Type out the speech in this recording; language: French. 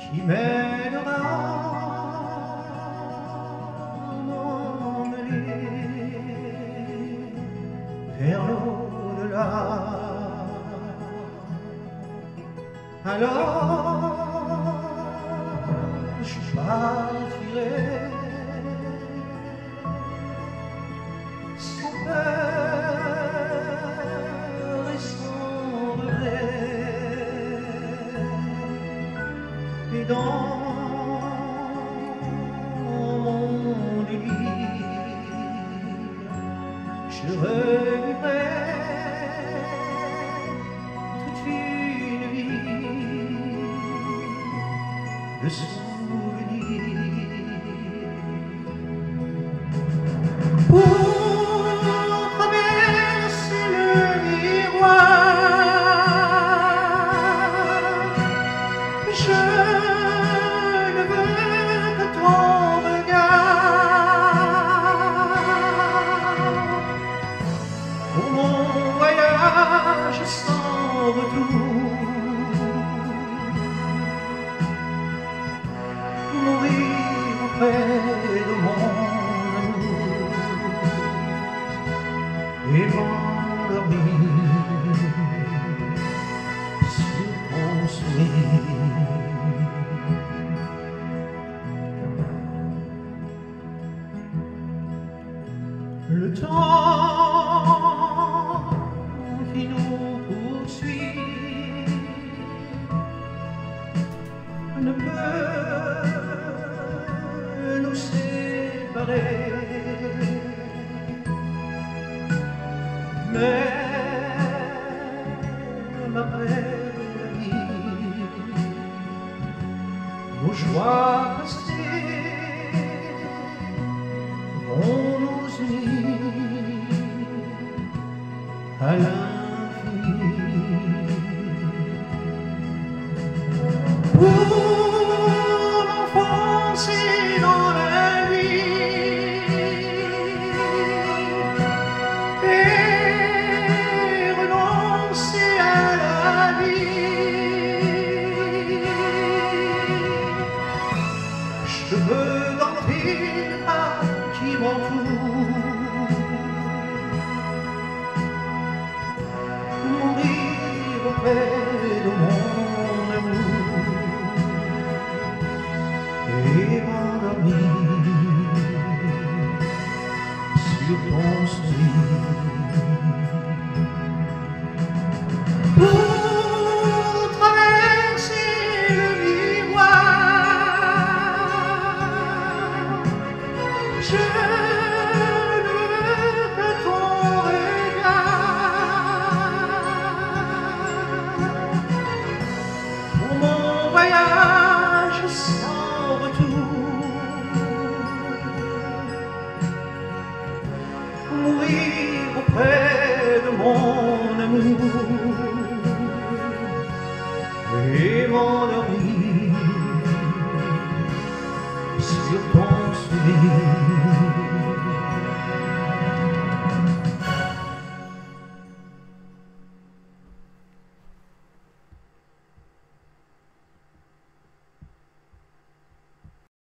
qui m'aidera à m'emmener vers l'au-delà. Alors je partirai sans peur et sans regret, et dans mon délire je revivrai toute une vie de souvenirs. Pour traverser le miroir, je ne veux que ton regard. Pour mon voyage sans retour, mourir auprès de mon amour et m'endormir sur ton sourire. Le temps qui nous poursuit ne peut nous séparer, même après la vie, nos joies passées vont nous unir à l'infini. Pour m'enfoncer dans la nuit et renoncer à la vie, je veux d'empire qui m'entoure, mourir auprès de mon amour et m'endormir sur ton sourire. Pour traverser le miroir, je ne veux que ton regard. Pour mon voyage sans retour, mourir auprès de mon amour et m'endormir sur ton